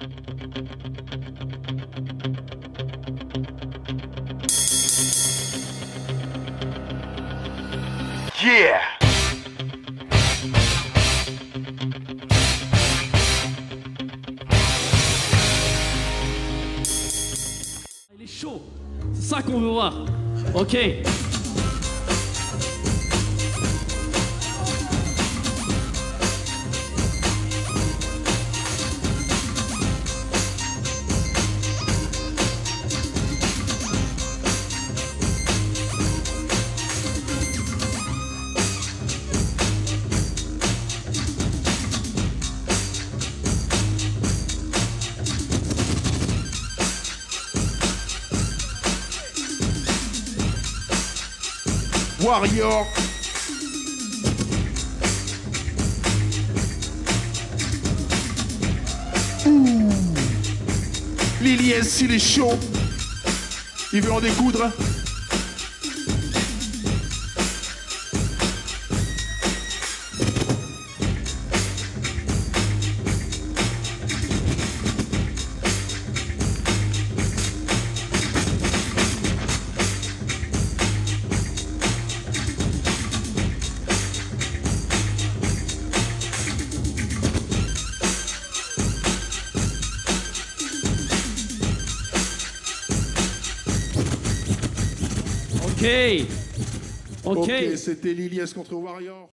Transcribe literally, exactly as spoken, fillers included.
Yeah! Il est chaud, c'est ça qu'on veut voir. Ok. Warrior. Ouh. Liliès, il est chaud. Il veut en découdre. Ok. Ok. Ok, c'était Liliès contre Warrior.